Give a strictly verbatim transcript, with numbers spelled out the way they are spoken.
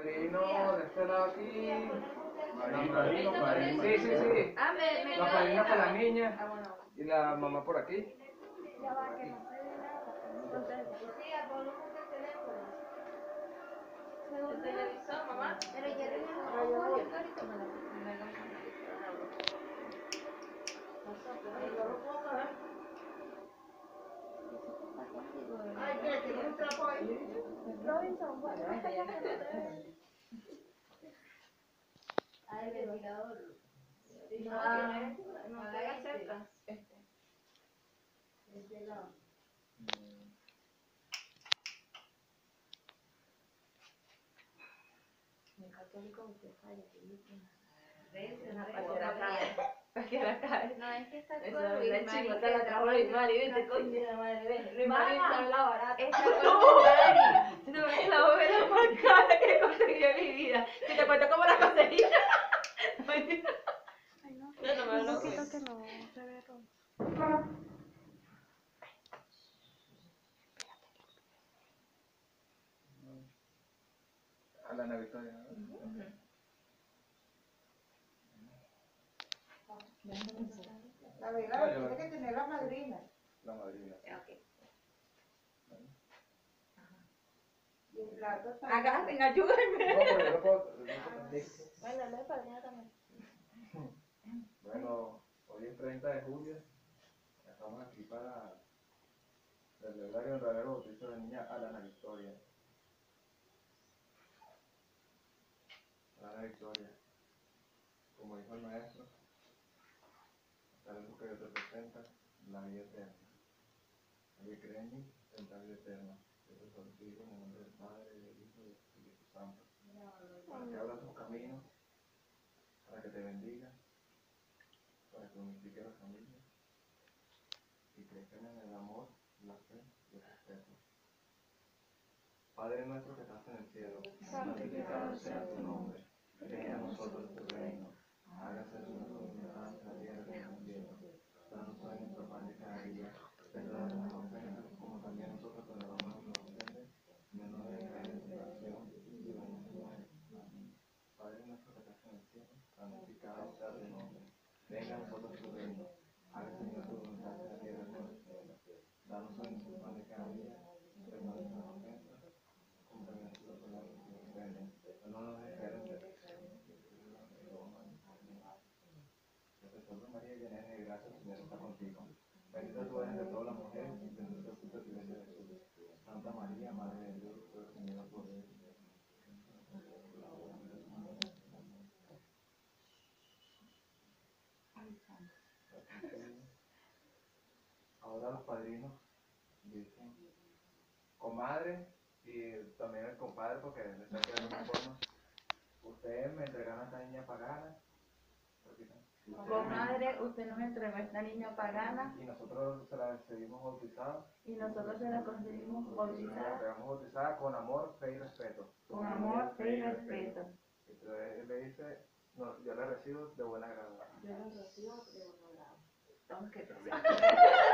padrino de este lado aquí. Padrino, padrino, padrino. Sí, sí, sí. Ah, me, me La padrina con la Ah, niña bueno. y la mamá por aquí. Ya va, que no se ve nada. Entonces, Sí, a Pablo con el teléfono. según El televisor, mamá. pero ya le dieron Pero yo voy. ahorita me la Me lo pasó, pero yo lo puedo pagar. está contigo. Ay, ¿qué? ¿Tienes un trapo ahí? Robinson, bueno, esta ya que no te ve. Ay, el ventilador. No, Ah, no no te te hagas hagas cerca. Este. Este lado. El católico usted falla, que dice. ¿Ves? Una Para parte que la cae. Para que la cae. No, es que está Eso con es Luis la Mari, chingota, que la trajo Luis Mari, vente, no, coño de la madre, ven. Luis Mari Mamá. sabe la barata. está con Luis Mari. Si tú ves la bóveda más cara que conseguí en mi vida. Si te cuento cómo la conseguí. Ay, no, No, no me un lo poquito cuento. que no se ve todo. A la Ana Victoria. La verdad, tiene que tener la madrina. La madrina. Y el plato está. Agarren, No, ayúdenme. pero yo no puedo. Bueno, no es padrina también. Bueno, hoy es treinta de julio. Estamos aquí para celebrar el verdadero bautizo de la niña Alana Victoria. Alana Victoria, como dijo el maestro, sabemos que Dios representa la vida eterna. El que cree en mí tendrá vida eterna. Yo te solicito en el nombre del Padre, del Hijo y del Espíritu Santo. Para que abra tus caminos, para que te bendiga, para que unifique la familia y crezcan en el amor, la fe y el respeto. Padre nuestro que estás en el cielo, santificado sea tu nombre. Venga a nosotros tu reino. Hágase tu voluntad en la tierra como en el cielo. Danos hoy nuestro pan de cada día. Perdona nuestras ofensas como también nosotros perdonamos a los que nos ofenden. No nos dejes caer en tentación y líbranos del mal. Amén. Padre nuestro que estás en el cielo, santificado sea tu nombre. Venga a nosotros tu reino. Hágase tu voluntad en la tierra como en el cielo. Danos hoy nuestro pan de cada día. Perdona nuestras ofensas como también nosotros perdonamos a los que nos ofenden. No nos dejes caer en tentación. Yo te salve María, llena eres de gracia, el Señor está contigo. Bendita tú eres entre todas las mujeres y bendito es el fruto de tu vientre Jesús. Santa María, Madre de Dios, ruega conmigo por Dios. Ahora los padrinos dicen comadre y también el compadre porque les está quedando una forma. Ustedes me entregan a esta niña pagana. Comadre, usted nos entregó a esta niña pagana Y nosotros se la recibimos bautizada. y nosotros se la conseguimos La bautizada entregamos bautizada con amor, fe y respeto. con amor, fe y respeto. Entonces él le dice, no, yo la recibo de buena grado. Yo la recibo de buen grado. Vamos que te